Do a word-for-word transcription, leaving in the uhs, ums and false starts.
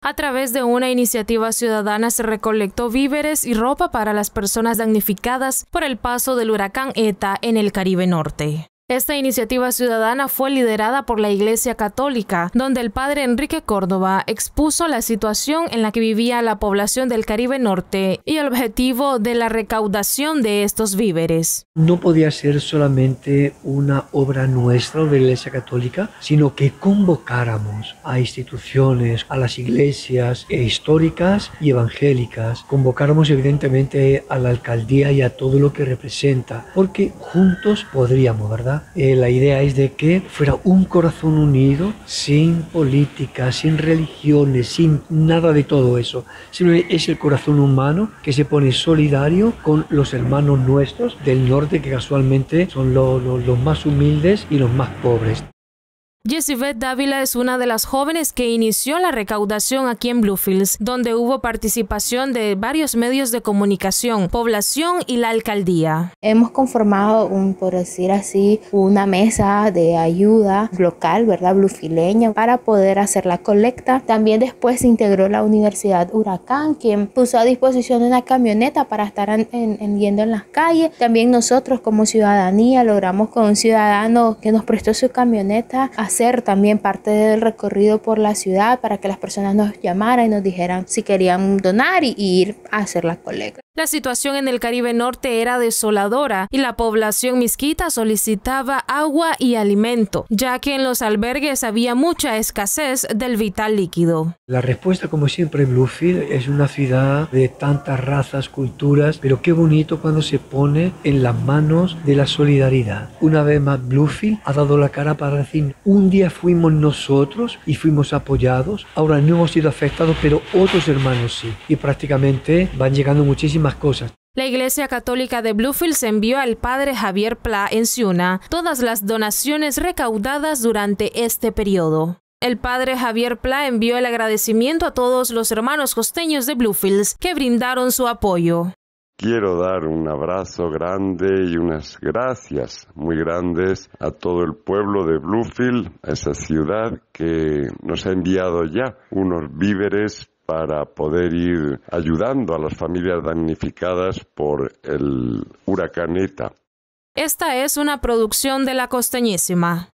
A través de una iniciativa ciudadana se recolectó víveres y ropa para las personas damnificadas por el paso del huracán Eta en el Caribe Norte. Esta iniciativa ciudadana fue liderada por la Iglesia Católica, donde el padre Enrique Córdoba expuso la situación en la que vivía la población del Caribe Norte y el objetivo de la recaudación de estos víveres. No podía ser solamente una obra nuestra de la Iglesia Católica, sino que convocáramos a instituciones, a las iglesias históricas y evangélicas, convocáramos evidentemente a la alcaldía y a todo lo que representa, porque juntos podríamos, ¿verdad? Eh, la idea es de que fuera un corazón unido, sin política, sin religiones, sin nada de todo eso. Simplemente es el corazón humano que se pone solidario con los hermanos nuestros del norte, que casualmente son lo, lo, los más humildes y los más pobres. Yesibeth Dávila es una de las jóvenes que inició la recaudación aquí en Bluefields, donde hubo participación de varios medios de comunicación, población y la alcaldía. Hemos conformado, un, por decir así, una mesa de ayuda local, ¿verdad?, bluefileña, para poder hacer la colecta. También después se integró la Universidad Huracán, quien puso a disposición una camioneta para estar en, en, yendo en las calles. También nosotros como ciudadanía logramos con un ciudadano que nos prestó su camioneta hacer también parte del recorrido por la ciudad para que las personas nos llamaran y nos dijeran si querían donar y, y ir a hacer la colecta. La situación en el Caribe Norte era desoladora y la población misquita solicitaba agua y alimento, ya que en los albergues había mucha escasez del vital líquido. La respuesta, como siempre, Bluefield es una ciudad de tantas razas, culturas, pero qué bonito cuando se pone en las manos de la solidaridad. Una vez más, Bluefield ha dado la cara para decir, un día fuimos nosotros y fuimos apoyados, ahora no hemos sido afectados, pero otros hermanos sí, y prácticamente van llegando muchísimas cosas. La Iglesia Católica de Bluefields envió al padre Javier Pla en Ciuna todas las donaciones recaudadas durante este periodo. El padre Javier Pla envió el agradecimiento a todos los hermanos costeños de Bluefields que brindaron su apoyo. Quiero dar un abrazo grande y unas gracias muy grandes a todo el pueblo de Bluefields, a esa ciudad que nos ha enviado ya unos víveres para poder ir ayudando a las familias damnificadas por el huracán Eta. Esta es una producción de La Costeñísima.